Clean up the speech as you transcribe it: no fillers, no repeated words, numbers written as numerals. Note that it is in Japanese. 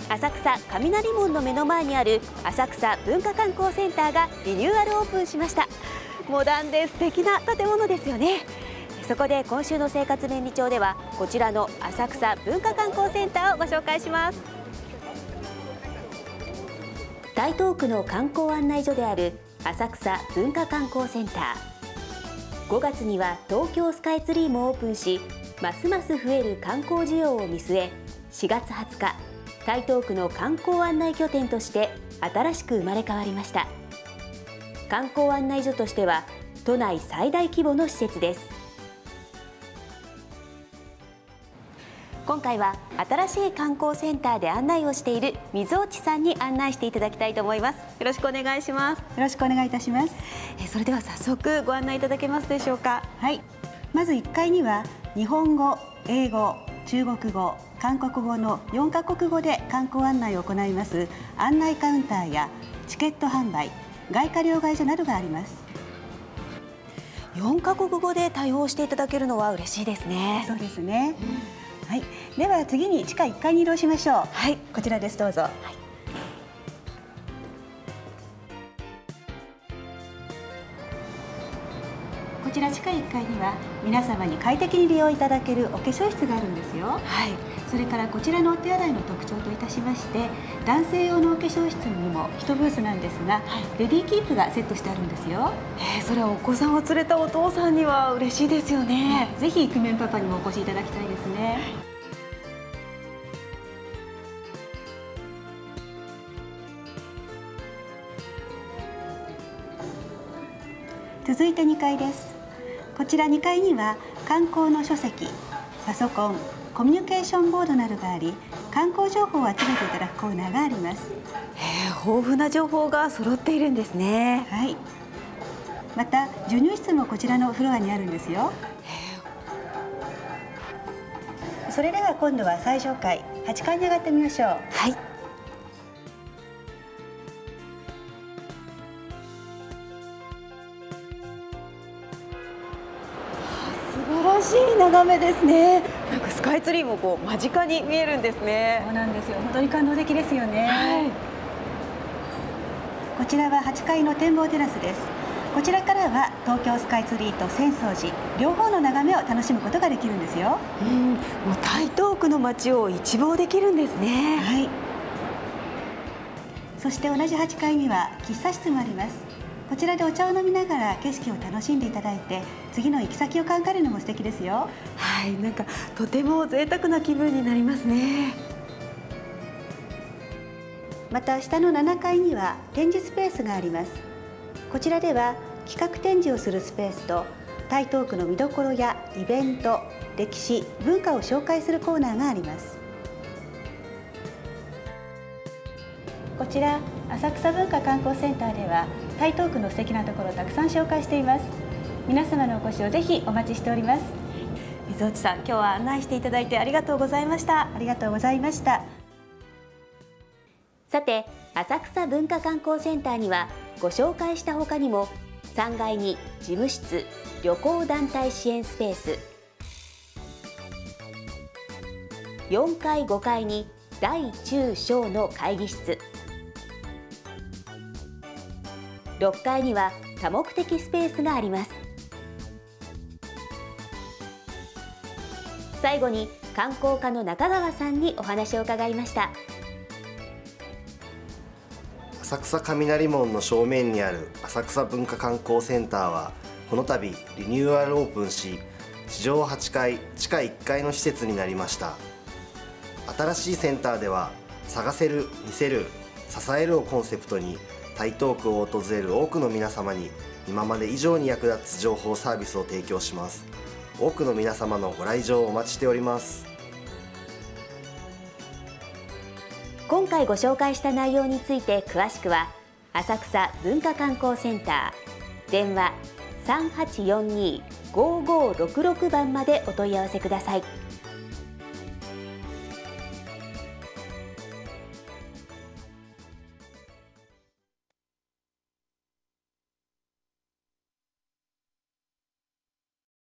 浅草雷門の目の前にある浅草文化観光センターがリニューアルオープンしました。モダンで素敵な建物ですよね。そこで今週の生活便利帳ではこちらの浅草文化観光センターをご紹介します。台東区の観光案内所である浅草文化観光センター。5月には東京スカイツリーもオープンし、ますます増える観光需要を見据え、4月20日台東区の観光案内拠点として新しく生まれ変わりました。観光案内所としては都内最大規模の施設です。今回は新しい観光センターで案内をしている水落さんに案内していただきたいと思います。よろしくお願いします。 よろしくお願いいたします。 それでは早速ご案内いただけますでしょうか。 はい、まず1階には日本語、英語、中国語、韓国語の4カ国語で観光案内を行います案内カウンターやチケット販売、外貨両替所などがあります。 4カ国語で対応していただけるのは嬉しいですね。 そうですね。はい、では次に地下1階に移動しましょう。 はい、 こちらです。どうぞ。はい、こちら地下1階には皆様に快適に利用いただけるお化粧室があるんですよ。はい、それからこちらのお手洗いの特徴といたしまして、男性用のお化粧室にも1ブースなんですが、ベビーキープがセットしてあるんですよ。 それはお子さんを連れたお父さんには嬉しいですよね。 ぜひイクメンパパにもお越しいただきたいですね。続いて2階です。こちら2階には観光の書籍、パソコン、コミュニケーションボードなどがあり、観光情報を集めていただくコーナーがあります。 豊富な情報が揃っているんですね。 はい。また授乳室もこちらのフロアにあるんですよ。それでは今度は最上階8階に上がってみましょう。 はい。素晴らしい眺めですね。なんかスカイツリーもこう間近に見えるんですね。 そうなんですよ。本当に感動的ですよね。はい。こちらは8階の展望テラスです。こちらからは東京スカイツリーと浅草寺両方の眺めを楽しむことができるんですよ。もう台東区の街を一望できるんですね。 はい。そして同じ8階には喫茶室もあります。こちらでお茶を飲みながら景色を楽しんでいただいて、次の行き先を考えるのも素敵ですよ。 はい、なんかとても贅沢な気分になりますね。 また下の7階には展示スペースがあります。こちらでは企画展示をするスペースと台東区の見どころやイベント、歴史、文化を紹介するコーナーがあります。こちら浅草文化観光センターでは台東区の素敵なところをたくさん紹介しています。皆様のお越しをぜひお待ちしております。 水落さん、今日は案内していただいてありがとうございました。 ありがとうございました。 さて、浅草文化観光センターにはご紹介した他にも3階に事務室、旅行団体支援スペース、4階5階に大中小の会議室、6階には多目的スペースがあります。最後に観光課の中川さんにお話を伺いました。 浅草雷門の正面にある浅草文化観光センターはこの度リニューアルオープンし、地上8階地下1階の施設になりました。新しいセンターでは探せる、見せる、支えるをコンセプトに台東区を訪れる多くの皆様に今まで以上に役立つ情報サービスを提供します。多くの皆様のご来場をお待ちしております。 今回ご紹介した内容について詳しくは浅草文化観光センター電話3842-5566番までお問い合わせください。